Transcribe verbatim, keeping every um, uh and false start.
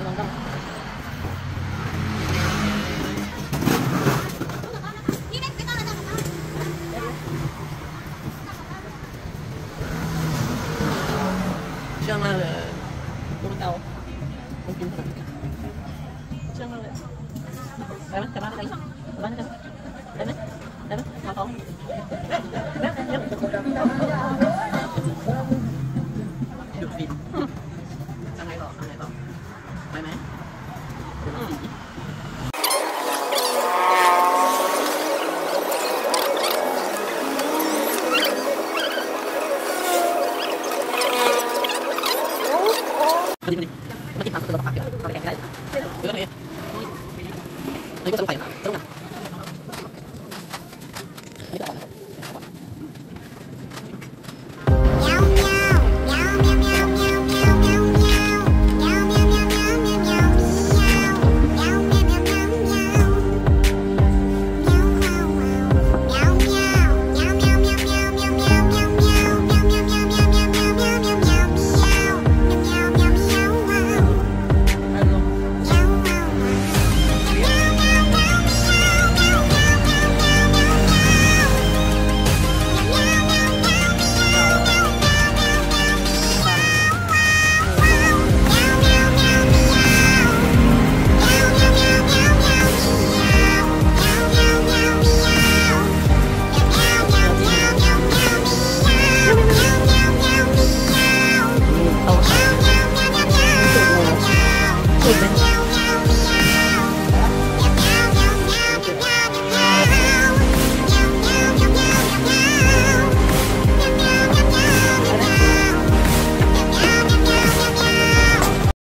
เชื่องมากเลยดูมันเอามันกินเชื่องมากเลยไปไหมกลับบ้านไปกลับบ้านกันได้ไหมได้ไหมมาท้องได้ได้ยังดูดฟินทำไงต่อทำไงต่อไปไหมมาดิมาดิมากินผักตัวผักเดี๋ยวทำแกงได้เดี๋ยวนี้นี่ก็จะไปนะ